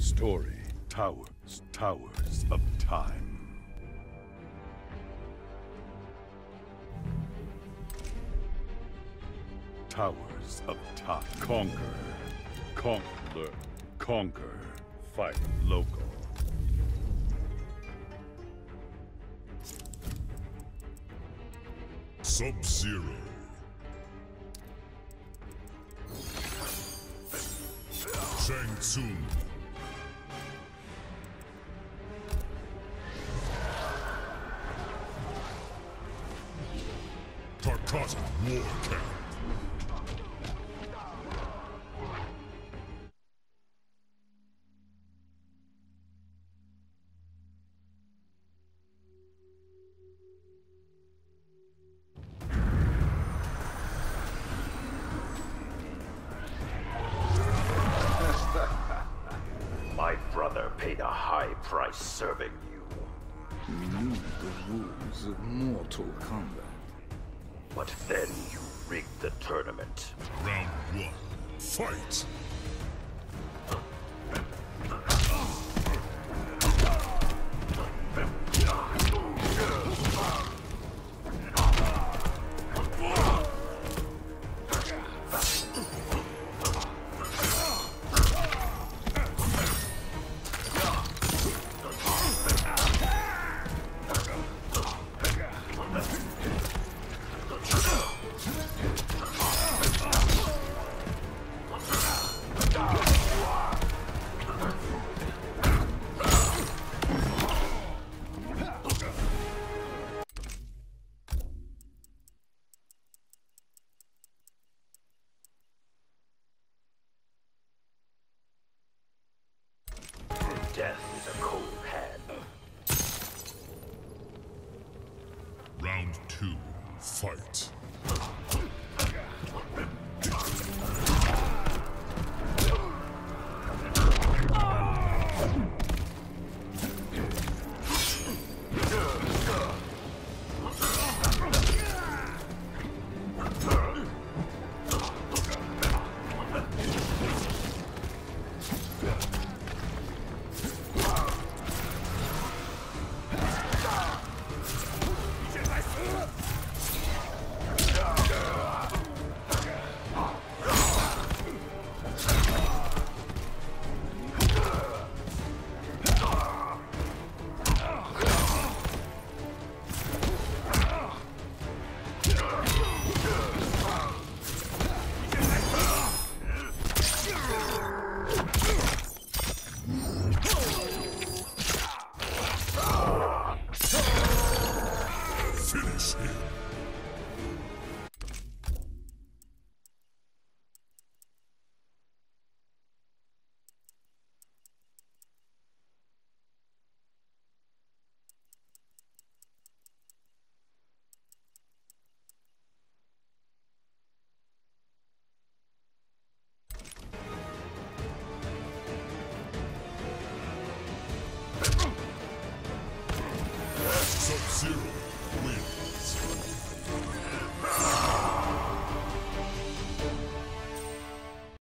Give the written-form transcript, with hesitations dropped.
Story. Towers. Towers of Time. Towers of Time. Conquer. Conquer. Conquer. Fight local. Sub-Zero. Shang Tsung. Tarkatan War Camp. My brother paid a high price serving you. We knew the rules of Mortal Kombat. But then you rigged the tournament. Round 1. Fight! Death is a cold hand. Round 2. Fight!